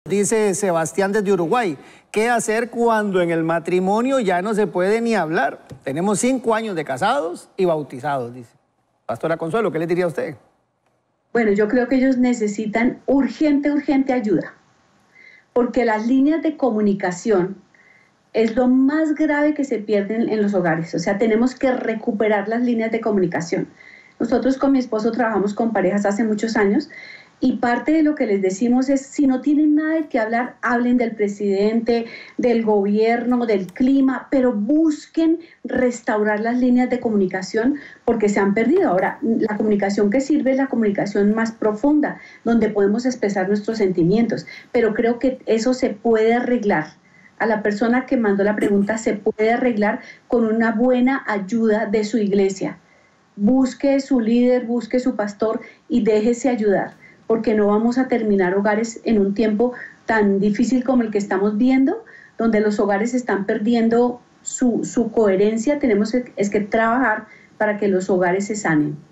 Dice Sebastián desde Uruguay, ¿qué hacer cuando en el matrimonio ya no se puede ni hablar? Tenemos 5 años de casados y bautizados, dice. Pastora Consuelo, ¿qué le diría a usted? Bueno, yo creo que ellos necesitan urgente ayuda, porque las líneas de comunicación es lo más grave que se pierden en los hogares. O sea, tenemos que recuperar las líneas de comunicación. Nosotros con mi esposo trabajamos con parejas hace muchos años y parte de lo que les decimos es, si no tienen nada de qué hablar, hablen del presidente, del gobierno, del clima, pero busquen restaurar las líneas de comunicación porque se han perdido. Ahora, la comunicación que sirve es la comunicación más profunda, donde podemos expresar nuestros sentimientos, pero creo que eso se puede arreglar. A la persona que mandó la pregunta se puede arreglar con una buena ayuda de su iglesia. Busque su líder, busque su pastor y déjese ayudar, porque no vamos a terminar hogares en un tiempo tan difícil como el que estamos viendo, donde los hogares están perdiendo su coherencia. Tenemos que trabajar para que los hogares se sanen.